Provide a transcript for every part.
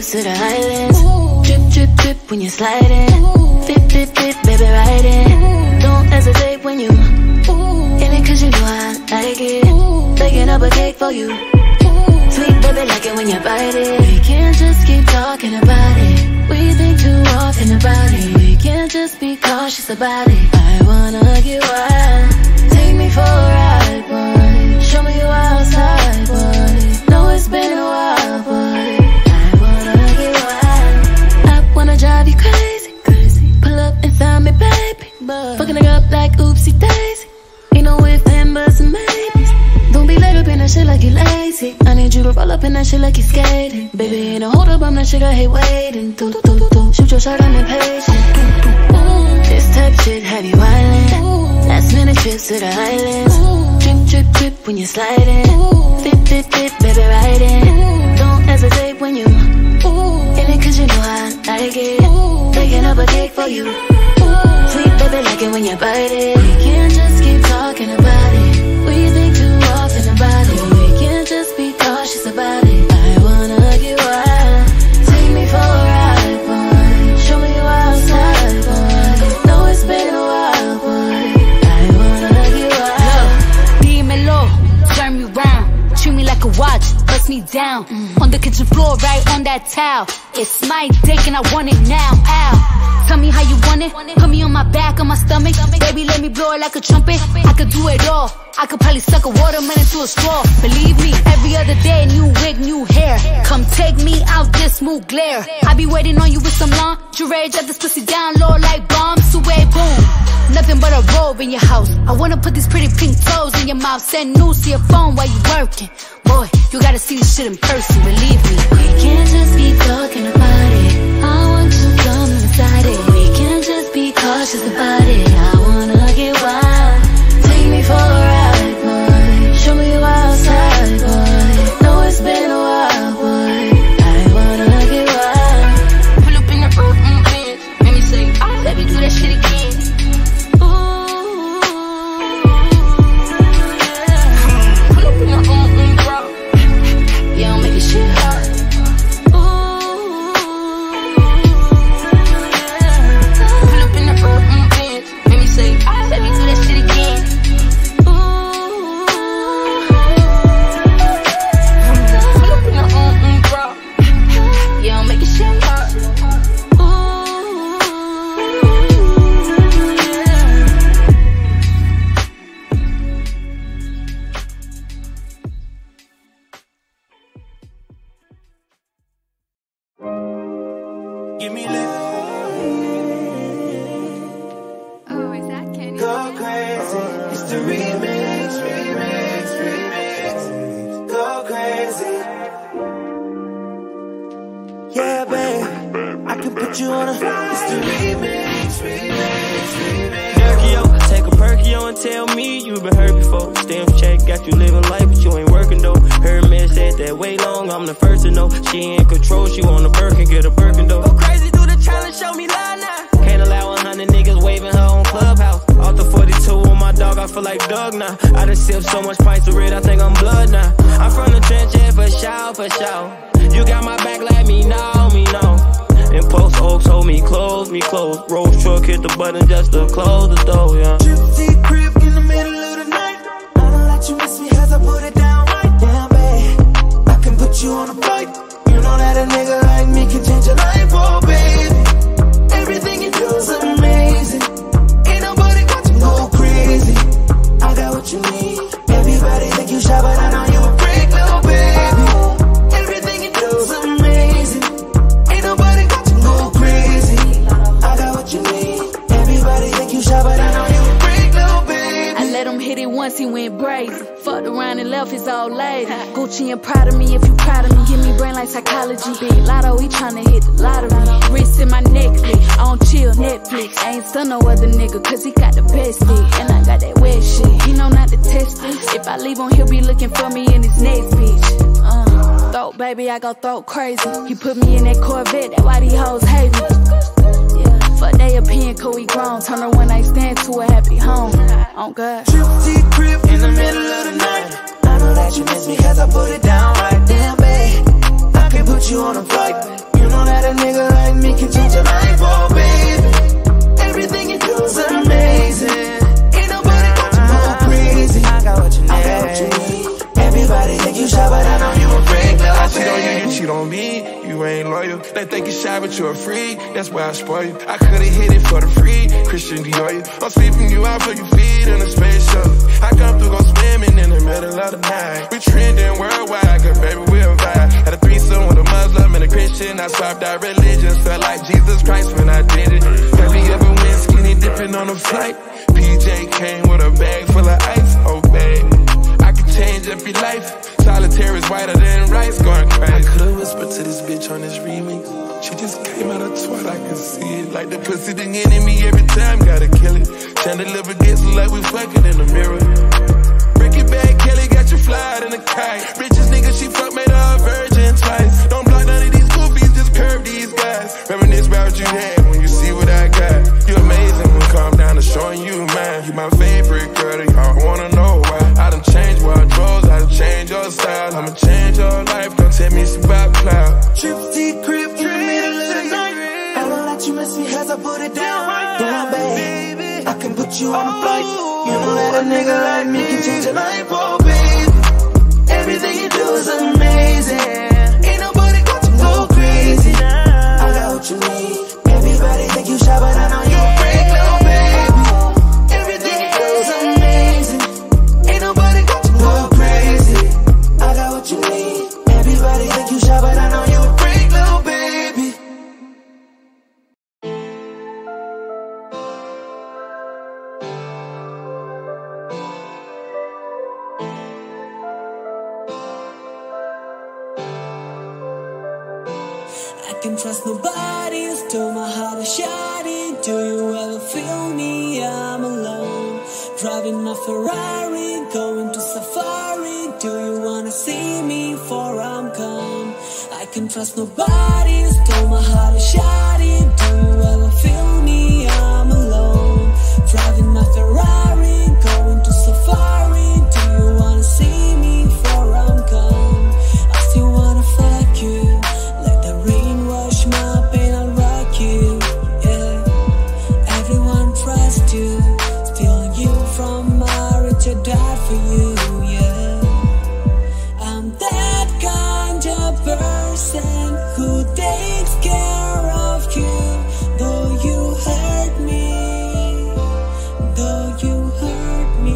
trips to the islands. Drip, drip, drip when you're sliding. Fit, fit, fit, baby, ride in. Don't hesitate when you in it, cause you know I like it. Baking up a cake for you. Sweet baby, like it when you bite it. We can't just keep talking about it. We think too often about it. We can't just be cautious about it. I wanna get wild. Take me for a ride, boy. Show me you outside, boy. Know it's been a while, boy. I wanna get wild. I wanna drive you crazy, crazy. Pull up and find me, baby. Fucking it up like oopsie daisy. Ain't no if, then, buts, and maybes. Don't be laid up in that shit like you lazy. I need you to roll up in that shit like you skating. Baby, ain't no hold up, I'm that shit I hate waiting. Shoot your shot, I'm impatient. This type shit have you wildin'. Last minute trips to the islands. Drip, drip, drip when you're sliding. Fit, fit, fit, baby, ride in. Don't hesitate when you in it, cause you know I like it. Baking up a cake for you. Sweet baby, like it when you bite it. We can't just keep talking about it. We think too often about it. We can't just be cautious about it. I wanna get wild. Take me for a ride, boy. Show me you outside, boy. Know it's been a while, boy. I wanna get wild. Dímelo, turn me round. Treat me like a watch, bust me down. On the kitchen floor, right on that towel. It's my dick and I want it now. Ow. Tell me how you want it. Put me on my back, on my stomach. Baby, let me blow it like a trumpet. I could do it all. I could probably suck a watermelon through a straw. Believe me, every other day, new wig, new hair. Come take me out this smooth glare. I be waiting on you with some lingerie. Drop this pussy down low like bombs. Away, boom. Nothing but a robe in your house. I wanna put these pretty pink toes in your mouth. Send news to your phone while you working. Boy, you gotta see this shit in person, believe me. We can't just keep talking about it. I want you to come inside it. We can't just be cautious about it. I wanna get wild. Take me for a ride, boy. Show me you outside, boy. Know it's been a while, boy. I wanna get wild. Pull up in the Benz, make me say, let me do that shit again. Ooh, Pull up in the bro. Yeah, I'm making shit hard. Pull up in the Benz, make me say, let me do that shit again. Pull up in the bro. Yeah, I'm making shit hard. Give me love. Oh, is that Kenny? Go crazy. It's the remix, remix, remix. Go crazy. Yeah, babe. I can put you on a. It's the remix, remix, remix. Perkio, take a Perkio and tell me you been hurt before. Stamp check, got you living life, but you ain't working though. Her man said that way long, I'm the first to know. She in control, she want a Birkin, get a Birkin though. Go crazy, do the challenge, show me lie now. Can't allow 100 niggas waving her on Clubhouse. Off the 42 on my dog, I feel like Doug now. I done sipped so much pints of red, I think I'm blood now. I'm from the trench, yeah, for sure, for sure. You got my back, let me know, me know. And post oaks, hold me close, me close. Rose truck, hit the button just to close the door, yeah. Gypsy crib in the middle of the night. I don't let you miss me as I put it down right. Damn, babe, I can put you on a flight. You know that a nigga like me can change your life, oh, baby. Everything you do is amazing. Ain't nobody got to go crazy. I got what you need. Everybody think you shy, but I know you a freak, little baby. Everything you do is amazing. Ain't nobody got to go crazy. I got what you need. Everybody think you shy, but I know you a freak, little baby. I let him hit it once, he went brazen. Fucked around and left his old lady. Gucci and proud of me if you proud of me. Give me brain like psychology. Big lotto, he tryna hit the lottery. Wrist in my necklace, on chill Netflix. I ain't still no other nigga, cause he got the best dick. And I got that wet shit, he know not to test this. If I leave him, he'll be looking for me in his next bitch. Throat baby, I go throat crazy. He put me in that Corvette, that's why these hoes hate me. Fuck they opinion, cause we grown. Turn her one night stand to a happy home. Oh God. Gypsy crib in the middle of the night. I know that you miss me cause I put it down right. Damn, babe, I can put you on a flight. a nigga like me can change your life, oh baby. Everything you do is amazing. Ain't nobody got you go crazy. I got what you need. I got what you need. Everybody think you shy, but I know you a freak. I cheat on you, you cheat on me. You ain't loyal. They think you shy, but you're a freak. That's why I spoil you. I could've hit it for the free. Christian Dior, you. I'm sweeping you out for your feet in a space shuttle. I come through, go swimming in the middle of the night. We trending worldwide, cause baby we'll vibe. Had a threesome with a Muslim and a Christian. I swapped out religions. Felt like Jesus Christ when I did it. Have you ever went skinny dipping on a flight? PJ came with a bag full of ice. Oh babe, I can change up your life. Solitaire is whiter than rice, going crazy. I could've whispered to this bitch on this remix. She just came out of twat, I can see it. Like the pussy the enemy every time, gotta kill it. Chandelier gets like we fucking in the mirror. Break it back, Kelly got you flying in a kite. Richest nigga she fuck made her a virgin twice. Don't block none of these goofies, just curve these guys. Reminisce about what you had when you see what I got. You amazing when calm down to showing you mine. You my favorite girl, y'all wanna know why. I done changed wardrobes, I done changed your style. I'ma change your life, don't tell me it's about cloud. Trip crib in the middle of the night. I don't let you miss me as I put it down. Down, baby, I can put you on a flight. You know that a nigga like me can change your life, oh baby. Everything you do is amazing. Ain't nobody got you go crazy. I got what you need. Everybody think you shy, but I know you a freak, little baby. Everything you do is amazing. Ain't nobody got you go crazy. I got what you need. Everybody think you shy, but I know you a freak, little baby. I can trust nobody, still my heart is shining. Do you ever feel me? I'm alone, driving my Ferrari, going to safari. Do you wanna see me before I'm gone? I can trust nobody, still my heart is shining. Do you ever feel me? I'm alone, driving my Ferrari, going to safari. Do you wanna see me before I'm gone? I still wanna fuck you. Let the rain wash my pain, I'll rock you. Yeah, everyone trusts you, stealing you from my rich, I died for you. Yeah, I'm that kind of person who takes care of you. Though you hurt me, though you hurt me,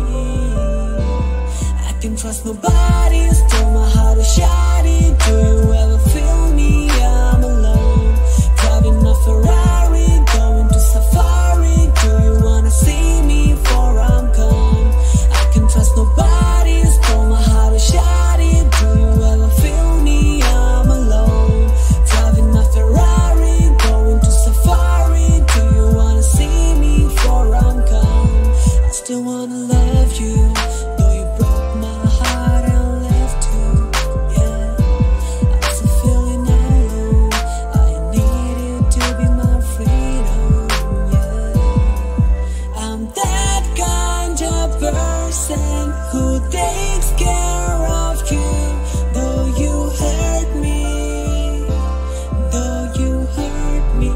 I can trust nobody, still my heart is shining. Do you ever feel me? I'm alone, driving my Ferrari, going to safari. Do you wanna see me before I'm gone? I can trust nobody, still my heart is shining. Do you ever feel me? I'm alone, driving my Ferrari, going to safari. Do you wanna see me before I'm gone? I still wanna love you, though you broke my heart and left you. Yeah, I'm still feeling alone. I need you to be my freedom. Yeah, I'm that kind of person who takes care of you. Though you hurt me, though you hurt me,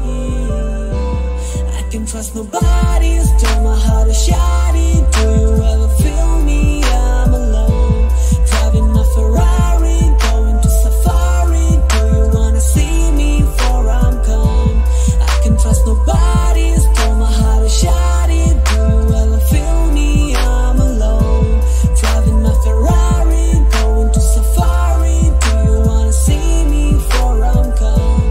I can trust nobody, still my heart is shining. Do you ever feel me? I'm alone, driving my Ferrari, going to safari. Do you wanna see me before I'm gone? I can trust nobody, still my heart is shining. Do you ever feel me? I'm alone, driving my Ferrari, going to safari. Do you wanna see me before I'm gone?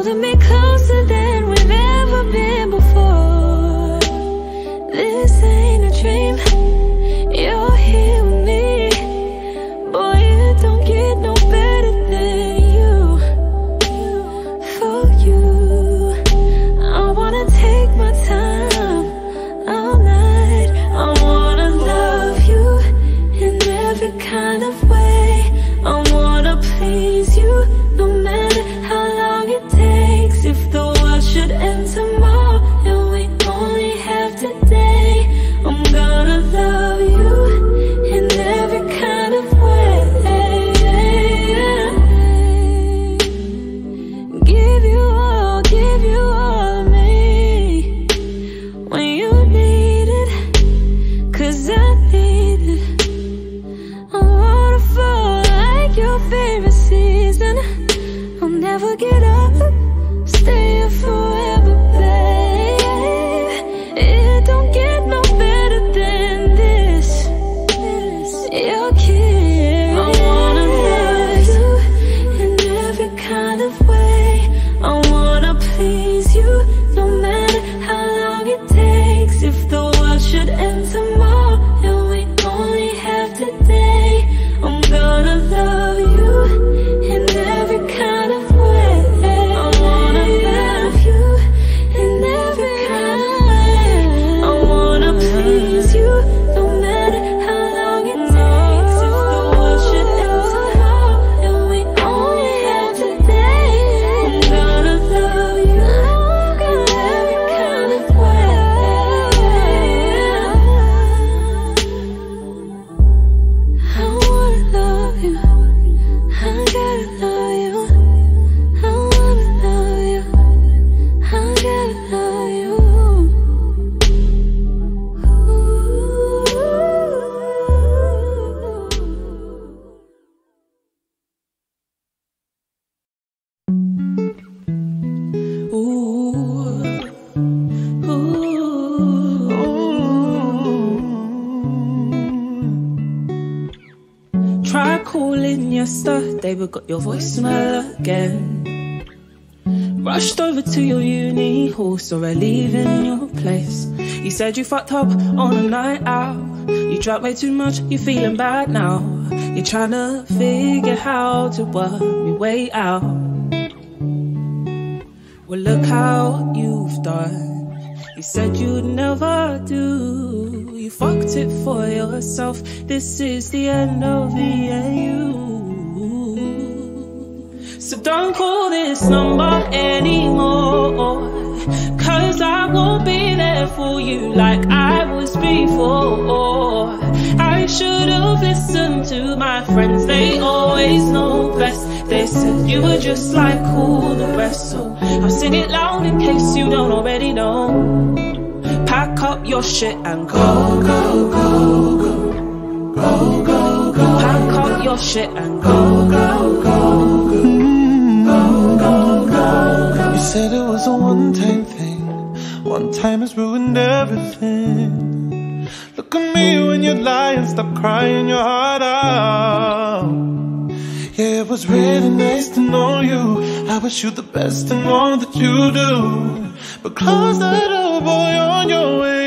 holding me closer than we've ever been before. This ain't a dream, you're here with me. Boy, it don't get no better than you. For you, I wanna take my time all night. I wanna love you in every kind of way. I wanna please you, no matter how long it takes. If the world should end tomorrow and we only have today, I'm gonna love you in every kind of way. Give you all of me when you need it, 'cause I need it. I wanna fall like your favorite season. I'll never get up, stay here forever, babe. It don't get no better than this. Your kiss. I wanna love you in every kind of way. I wanna please you, no matter how long it takes. If the world should end tomorrow and we only have today, I'm gonna love you in every kind of way. I wanna love you in every kind of way. I wanna please you, no matter how long it takes. If the world should end tomorrow and we only have today, I'm gonna love you in every kind of way. I wanna love you, I gotta love you. I wanna love you, I gotta love you. Try calling yesterday, but got your voicemail again. Rushed over to your uni hall, saw her leaving your place. You said you fucked up on a night out. You drank way too much, you're feeling bad now. You're trying to figure how to work your way out. Well, look how you've done. You said you'd never do. You fucked it for yourself. This is the end of the you. So don't call this number anymore, 'cause I won't be there for you like I was before. I should have listened to my friends, they always know best. They said you were just like all the rest, so I'll sing it loud in case you don't already know. Pack up your shit and go, go, go, go. Go, go, go. Pack up your shit and go, go, go, go. Go, go, go, go. You said it was a one-time thing. One time has ruined everything. Look at me when you lie and stop crying your heart out. Yeah, it was really nice to know you. I wish you the best in all that you do. But close that door, boy, on your way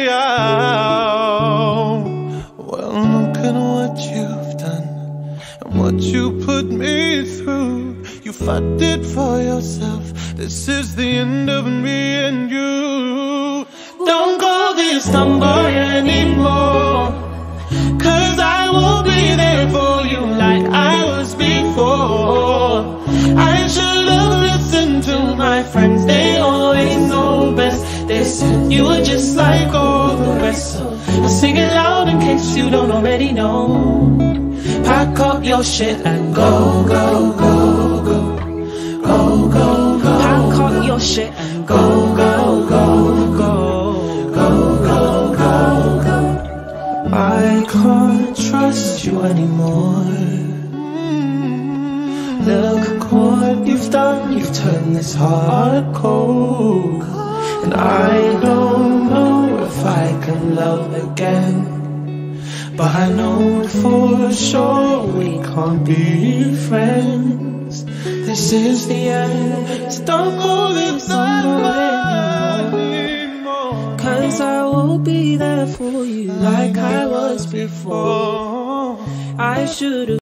out. Well, look at what you've done and what you put me through. You fought it for yourself. This is the end of me and you. Don't call this number anymore, 'cause I won't be there for you like I was before. I should have listened to my friends, they always know best. They said you were just like all the rest, so I'll sing it loud in case you don't already know. Pack up your shit and go, go, go, go. Go, go, go. Pack up your shit and go, go, go, go. Go, go, go, go. I can't trust you anymore. Look what you've done, you've turned this heart cold. And I don't know if I can love again, but I know for sure we can't be friends. This is the end, So don't call this no more, 'cause I will be there for you like I was before. I should've